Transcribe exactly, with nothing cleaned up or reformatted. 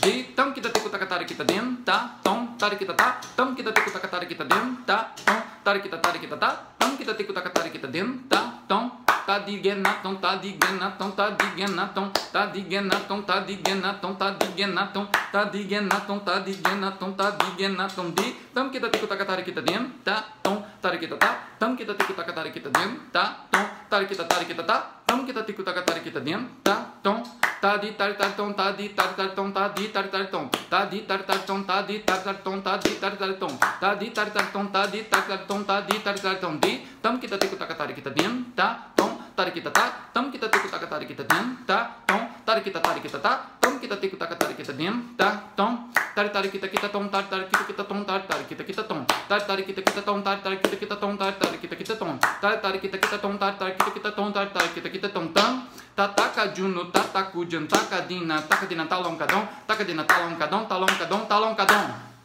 di tam kita tiku taka tarik kita dim ta tom tarik kita ta tam kita tiku taka tarik kita dim ta tom tarik kita tarik kita ta tam kita tiku taka tarik kita dim ta tom ta di gena tom ta di gena tom ta di gena tom ta di gena tom ta di gena tom ta di gena tom ta di gena tom ta di gena tom ta di gena tom di tam kita tiku taka tarik kita dim ta tom tarik kita ta tam kita tiku taka tarik kita dim ta tom tarik kita tarik kita ta tam kita tiku taka tarik kita dim ta tom ta di tar tar tom ta di tar tar tom ta di tar tar tom ta di tar tar tom ta di tar tar tom ta di tar tar tom ta di tar tar tom ta di tar tar tom ta di tar tar tom di tam kita tiku taka tarik kita dim ta tom tarik kita ta tam kita tiku taka tarik kita dim ta tom tarik kita tarik kita ta tom kita tiku taka tarik kita dim ta tom tarik tarik kita kita tom tarik tarik kita kita tom tarik tarik kita kita tom tarik tarik kita kita tom tarik tarik kita kita tom tarik tarik kita kita tom tarik tarik kita kita tom tarik tarik kita kita tom tarik tarik kita kita tom tam tataka juno tataku jan takadina takadina talon kadon takadina talon kadon talon kadon talon kadon